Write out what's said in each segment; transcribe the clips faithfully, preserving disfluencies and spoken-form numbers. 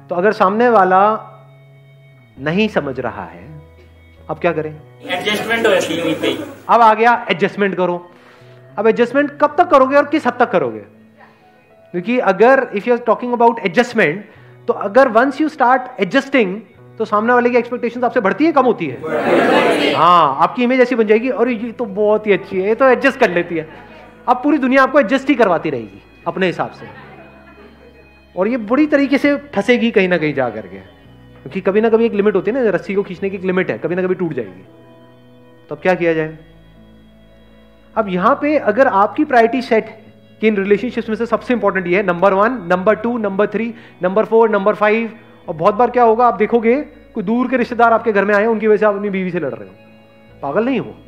तो अगर सामने वाला नहीं समझ रहा है, अब क्या करें? एडजस्टमेंट हो जाती है वहीं पे। अब आ गया एडजस्टमेंट करो। अब एडजस्टमेंट कब तक करोगे और किस हद तक करोगे? क्योंकि अगर if you are talking about adjustment, तो अगर वंस यू स्टार्ट एडजस्टिंग, तो सामने वाले की एक्सपेक्टेशंस आपसे बढ़ती है कम होती है? हाँ, आपकी इमेज ऐसी बन जाएगी, और ये तो बहुत ही अच्छी है, ये तो एडजस्ट कर लेती है। अब पूरी दुनिया आपको एडजस्ट ही करवाती रहेगी अपने हिसाब से, और ये बुरी तरीके से फंसेगी कहीं ना कहीं जा करके, क्योंकि कभी ना कभी एक लिमिट होती है ना, रस्सी को खींचने की एक लिमिट है, कभी ना कभी टूट जाएगी। तो अब क्या किया जाए? अब यहां पे अगर आपकी प्रायोरिटी सेट है कि इन रिलेशनशिप्स में से सबसे इंपॉर्टेंट ये है, number one, number two, number three, number four, number five, और बहुत बार क्या होगा, आप देखोगे कोई दूर के रिश्तेदार आपके घर में आए, उनकी वजह से आप अपनी बीवी से लड़ रहे हो। पागल नहीं हो?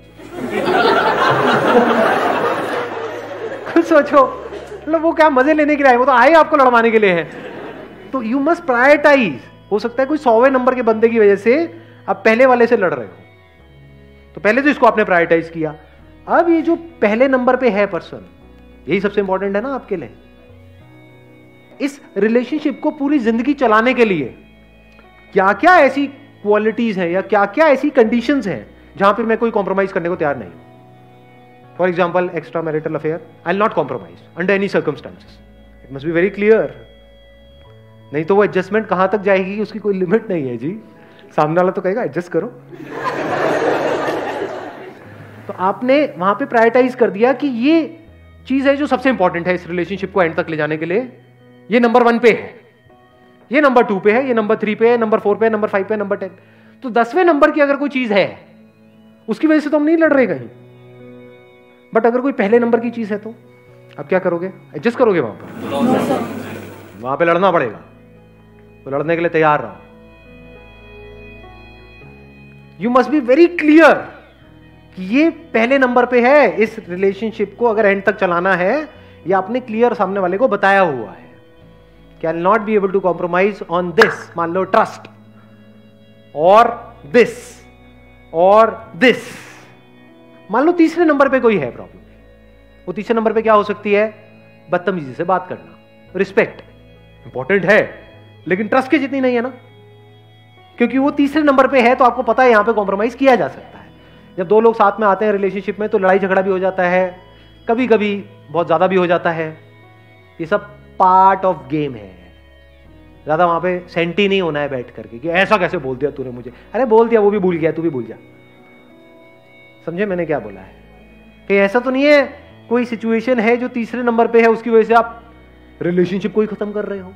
कुछ सोचो, मतलब वो क्या मजे लेने के लिए आए, वो तो आए आपको लड़वाने के लिए है। तो यू मस्ट प्रायोरिटाइज। हो सकता है कोई सौवें नंबर के बंदे की वजह से आप पहले वाले से लड़ रहे हो, तो पहले तो इसको आपने प्रायोरिटाइज किया। अब ये जो पहले नंबर पे है पर्सन, यही सबसे इंपॉर्टेंट है ना आपके लिए। इस रिलेशनशिप को पूरी जिंदगी चलाने के लिए क्या क्या ऐसी क्वालिटीज हैं या क्या क्या ऐसी कंडीशंस हैं जहां पे मैं कोई कॉम्प्रोमाइज करने को तैयार नहीं हूं। For example, extra marital affair, I will not compromise under any circumstances. It must be very clear, नहीं तो वो एडजस्टमेंट कहां तक जाएगी उसकी कोई लिमिट नहीं है जी। सामने वाला तो कहेगा एडजस्ट करो। तो आपने वहां पे प्रायोरिटाइज कर दिया कि ये चीज है जो सबसे इंपॉर्टेंट है इस रिलेशनशिप को एंड तक ले जाने के लिए। ये नंबर वन पे है, ये नंबर टू पे है, ये नंबर थ्री पे है, नंबर फोर पे है, नंबर फाइव पे है, नंबर टेन। तो दसवें नंबर की अगर कोई चीज है, उसकी वजह से तो हम नहीं लड़ रहे कहीं। बट अगर कोई पहले नंबर की चीज है तो अब क्या करोगे? एडजस्ट करोगे वहां पर? वहां पे लड़ना पड़ेगा, तो लड़ने के लिए तैयार रहो। You must be very clear कि ये पहले नंबर पे है, इस रिलेशनशिप को अगर एंड तक चलाना है, ये आपने क्लियर सामने वाले को बताया हुआ है कि I will not be able to compromise on this, मान लो ट्रस्ट, और दिस और दिस। मान लो तीसरे नंबर पे कोई है प्रॉब्लम, वो तीसरे नंबर पे क्या हो सकती है? बदतमीजी से बात करना। रिस्पेक्ट इंपॉर्टेंट है, लेकिन ट्रस्ट के जितनी नहीं है ना, क्योंकि वो तीसरे नंबर पे है, तो आपको पता है यहां पे कॉम्प्रोमाइज किया जा सकता है। जब दो लोग साथ में आते हैं रिलेशनशिप में, तो लड़ाई झगड़ा भी हो जाता है, कभी कभी बहुत ज्यादा भी हो जाता है। ये सब पार्ट ऑफ गेम है। ज्यादा वहां पे सेंटी नहीं होना है बैठ करके कि ऐसा कैसे बोल दिया तूने मुझे। अरे बोल दिया, वो भी भूल गया, तू भी भूल जा। समझे मैंने क्या बोला है? कि ऐसा तो नहीं है कोई सिचुएशन है जो तीसरे नंबर पे है, उसकी वजह से आप रिलेशनशिप को ही खत्म कर रहे हो।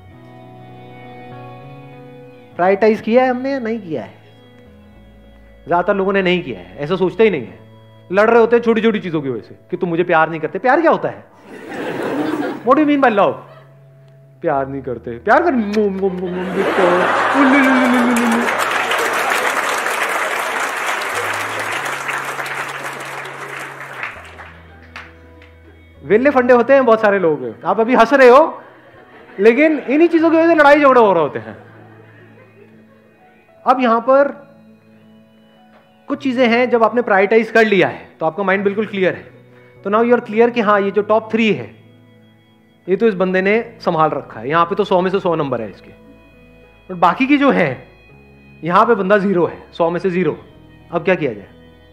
प्रायोरिटाइज किया है हमने या नहीं किया है? ज्यादातर लोगों ने नहीं किया है, ऐसा सोचते ही नहीं है। लड़ रहे होते हैं छोटी छोटी चीजों की वजह से कि तुम मुझे प्यार नहीं करते। प्यार क्या होता है? What do you mean by love? प्यार नहीं करते, प्यार कर। वेले फंडे होते हैं बहुत सारे लोग। आप अभी हंस रहे हो, लेकिन इन्हीं चीजों की वजह से लड़ाई झगड़े हो रहे होते हैं। अब यहां पर कुछ चीजें हैं, जब आपने प्रायोरिटाइज कर लिया है तो आपका माइंड बिल्कुल क्लियर है। तो नाउ यू आर क्लियर कि हाँ, ये जो टॉप थ्री है, ये तो इस बंदे ने संभाल रखा है। यहां पे तो सौ में से सौ नंबर है इसके, और बाकी की जो है यहां पे बंदा जीरो है, सौ में से जीरो। अब क्या किया जाए?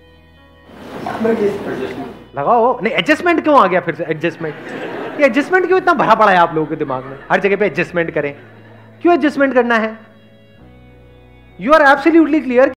लगाओ। नहीं, एडजस्टमेंट क्यों आ गया फिर से? एडजस्टमेंट, ये एडजस्टमेंट क्यों इतना भरा पड़ा है आप लोगों के दिमाग में? हर जगह पे एडजस्टमेंट करें, क्यों एडजस्टमेंट करना है? You are absolutely clear